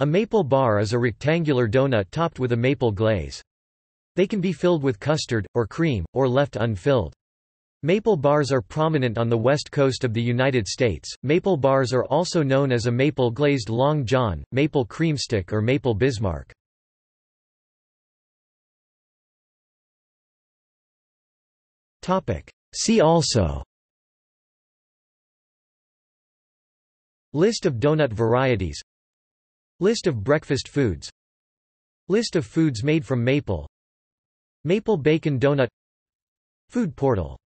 A maple bar is a rectangular donut topped with a maple glaze. They can be filled with custard, or cream, or left unfilled. Maple bars are prominent on the west coast of the United States. Maple bars are also known as a maple glazed Long John, maple creamstick, or maple Bismarck. See also: List of donut varieties, List of breakfast foods, List of foods made from maple, Maple bacon donut, Food portal.